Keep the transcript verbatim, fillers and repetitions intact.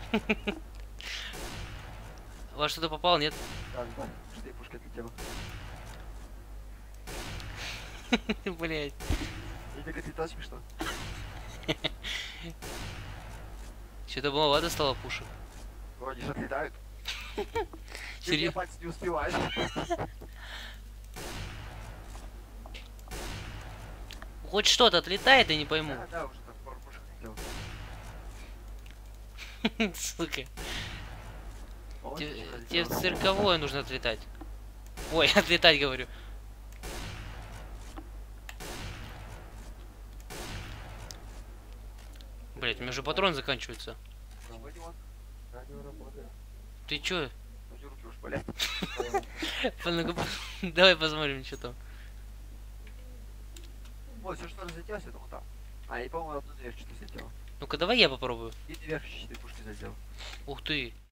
Во что-то попал, нет? Да, да, что пушка отлетела. Блять. И так отлетало смешно. Что-то маловато стало пушек. Ну, они же отлетают. Ты мне Серьезно? пальцы не успеваешь. Хоть что-то отлетает, я не пойму. Да, да, уже там пару пушек отлетело. Сука. Вот, Те- что Тебе в отлетело. цирковое нужно отлетать. Ой, отлетать говорю. Блять, у меня уже патрон заканчивается. Сегодня вот радио работает. Ты чё? У меня руки уж болят. Ну-ка, давай посмотрим, что там. Вот, все, что разлетелось, это вот там. А, и, по-моему, одну дверь что-то залетело. Ну-ка, давай я попробую. И дверь четыре пушки задел. Ух ты.